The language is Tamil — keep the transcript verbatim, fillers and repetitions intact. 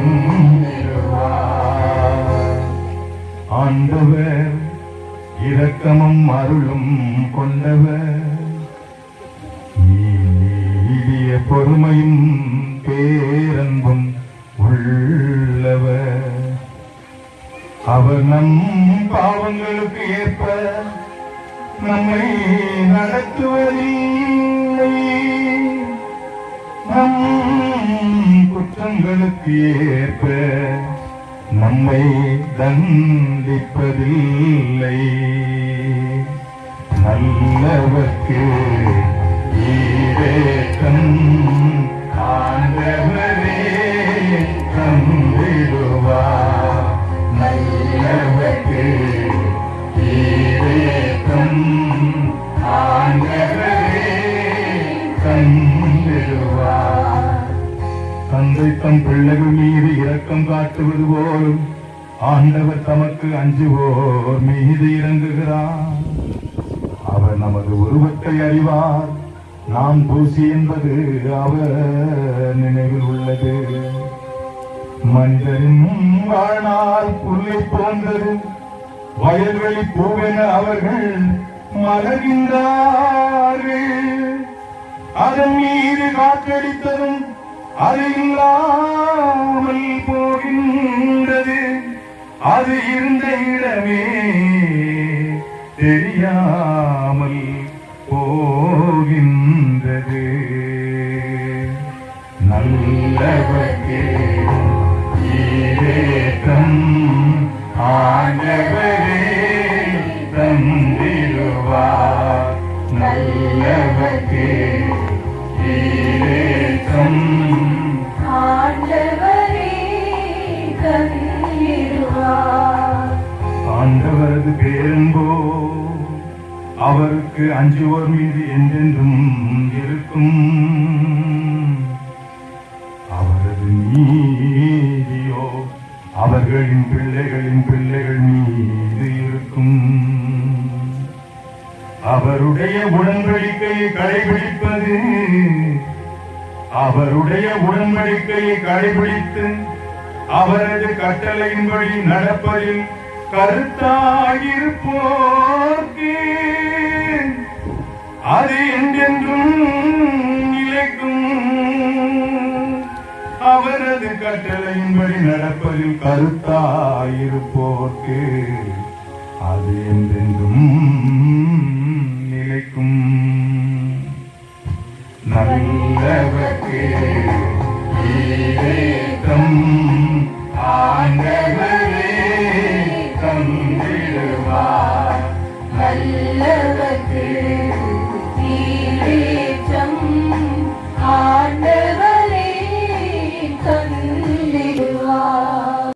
ஆண்டவர் இரக்கமும் அருளும் கொண்டவர், நீடிய பொறுமையும் பேரன்பும் உள்ளவர். அவர் நம் பாவங்களுக்கு ஏற்ப நம்மை நடத்துவதில்லை, நம் குற்றங்களுக்கு ஏற்ப நம்மை தண்டிப்பதில்லை. நல்லவர்க்கு ஈரேற்றம் ஆண்டவரே தந்திடுவார். நல்லவர்க்கு ஈரேற்றம் ஆண்டவரே தந்திடுவார். தந்தை தம் பிள்ளைகள் மீது இரக்கம் காட்டுவது போல் ஆண்டவர் தமக்கு அஞ்சுவோர் மீது இறங்குகிறார். அவர் நமது உருவத்தை அறிவார், நாம் தூசி என்பது அவர் நினைவில் உள்ளது. மனிதரின் வாழ்நாள் புல்லை போன்றது, வயல்வெளி பூவென அவர்கள் மலர்கின்றார்கள். அதன் மீது காற்றடித்ததும் அது இல்லாமல் போகின்றது, அது இருந்த இடமே தெரியாமல் போகின்றது. நல்லவர்க்கே ஈரேற்றம் ஆண்டவரே தந்திடுவார். நல்லவர்க்கே ஈரேற்றம் ஆண்டவரே தந்திடுவார். ஆண்டவரது பேரன்போ அவருக்கு அஞ்சுவோர் மீது என்றென்றும் இருக்கும். அவரது நீதியோ அவர்களின் பிள்ளைகளின் பிள்ளைகள் மீது இருக்கும். அவருடைய உடன்படிக்கையை கடைபிடிப்பது, அவருடைய உடன்படிக்கையை கடைபிடித்து அவரது கட்டளையின்படி நடப்பதில் கருத்தாயிருப்போர்க்கு அது என்றென்றும் நிலைக்கும். அவரது கட்டளையின்படி நடப்பதில் கருத்தாயிருப்போர்க்கு அது என்றென்றும் நிலைக்கும். நல்லவர்க்கே ஈரேற்றம்